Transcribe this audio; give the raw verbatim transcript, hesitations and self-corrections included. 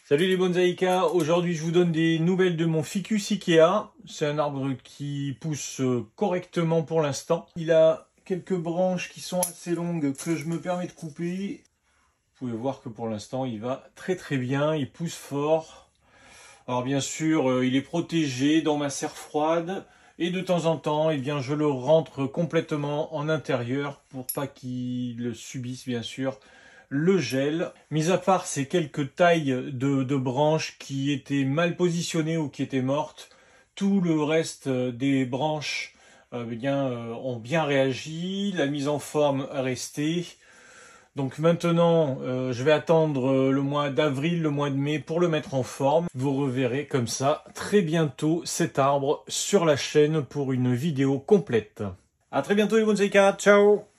Salut les bonsaïkas, aujourd'hui je vous donne des nouvelles de mon ficus Ikea. C'est un arbre qui pousse correctement pour l'instant. Il a quelques branches qui sont assez longues que je me permets de couper. Vous pouvez voir que pour l'instant il va très très bien, il pousse fort. Alors bien sûr il est protégé dans ma serre froide et de temps en temps eh bien, je le rentre complètement en intérieur pour pas qu'il subisse bien sûr le gel. Mis à part ces quelques tailles de, de branches qui étaient mal positionnées ou qui étaient mortes, tout le reste des branches euh, bien, euh, ont bien réagi, la mise en forme est restée. Donc maintenant, euh, je vais attendre le mois d'avril, le mois de mai pour le mettre en forme. Vous reverrez comme ça très bientôt cet arbre sur la chaîne pour une vidéo complète. À très bientôt les bonsaïkas, ciao!